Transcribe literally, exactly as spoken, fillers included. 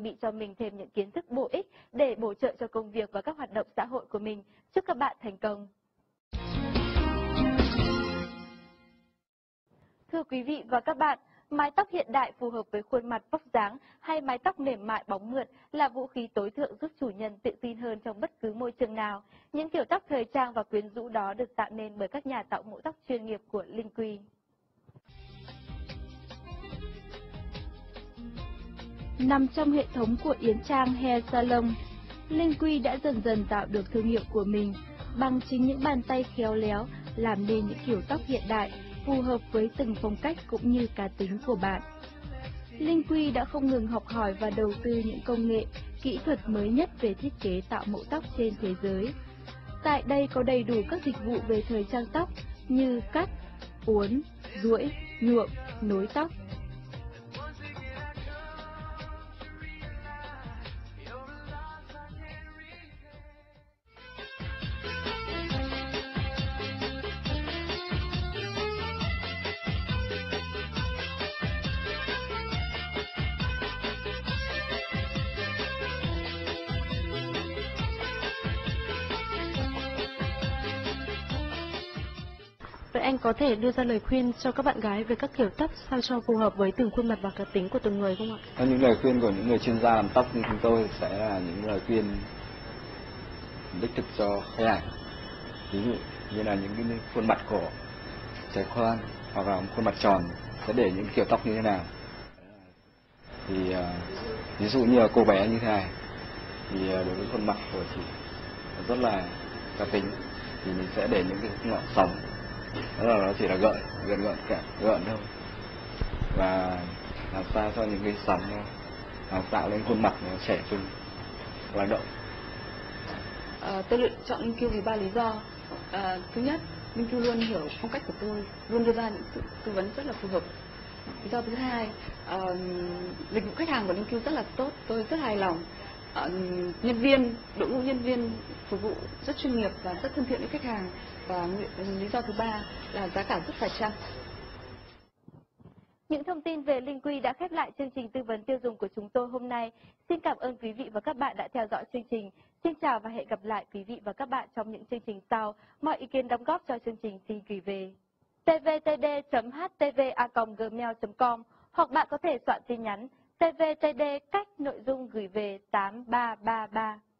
bị cho mình thêm những kiến thức bổ ích để bổ trợ cho công việc và các hoạt động xã hội của mình. Chúc các bạn thành công! Thưa quý vị và các bạn, mái tóc hiện đại phù hợp với khuôn mặt vóc dáng hay mái tóc mềm mại bóng mượt là vũ khí tối thượng giúp chủ nhân tự tin hơn trong bất cứ môi trường nào. Những kiểu tóc thời trang và quyến rũ đó được tạo nên bởi các nhà tạo mẫu tóc chuyên nghiệp của Linh Quy. Nằm trong hệ thống của Yến Trang Hair Salon, Linh Quy đã dần dần tạo được thương hiệu của mình bằng chính những bàn tay khéo léo làm nên những kiểu tóc hiện đại phù hợp với từng phong cách cũng như cá tính của bạn. Linh Quy đã không ngừng học hỏi và đầu tư những công nghệ, kỹ thuật mới nhất về thiết kế tạo mẫu tóc trên thế giới. Tại đây có đầy đủ các dịch vụ về thời trang tóc như cắt, uốn, duỗi, nhuộm, nối tóc. Vậy anh có thể đưa ra lời khuyên cho các bạn gái về các kiểu tóc sao cho phù hợp với từng khuôn mặt và cá tính của từng người không ạ? Những lời khuyên của những người chuyên gia làm tóc như chúng tôi sẽ là những lời khuyên đích thực cho khách hàng. Ví dụ như là những cái khuôn mặt của trẻ con hoặc là khuôn mặt tròn sẽ để những kiểu tóc như thế nào. Thì uh, ví dụ như là cô bé như thế này thì uh, đối với khuôn mặt của chị rất là cá tính thì mình sẽ để những cái ngọn sóng. Đó là nó chỉ là gợn, gợn gợn cả, gợn thôi. Và làm sao cho những cái sóng nó tạo lên khuôn mặt nó trẻ trung, lắng động. À, tôi lựa chọn Linh Quy vì ba lý do. À, thứ nhất, Linh Quy luôn hiểu phong cách của tôi, luôn đưa ra những sự tư vấn rất là phù hợp. Lý do thứ hai, à, dịch vụ khách hàng của Linh Quy rất là tốt, tôi rất hài lòng. À, nhân viên, đội ngũ nhân viên phục vụ rất chuyên nghiệp và rất thân thiện với khách hàng. Và lý do thứ ba là giá cả rất phải chăng. Những thông tin về Linh Quy đã khép lại chương trình tư vấn tiêu dùng của chúng tôi hôm nay. Xin cảm ơn quý vị và các bạn đã theo dõi chương trình. Xin chào và hẹn gặp lại quý vị và các bạn trong những chương trình sau. Mọi ý kiến đóng góp cho chương trình xin gửi về t v t d chấm h t v a còng gmail chấm com hoặc bạn có thể soạn tin nhắn t v t d cách nội dung gửi về tám ba ba ba.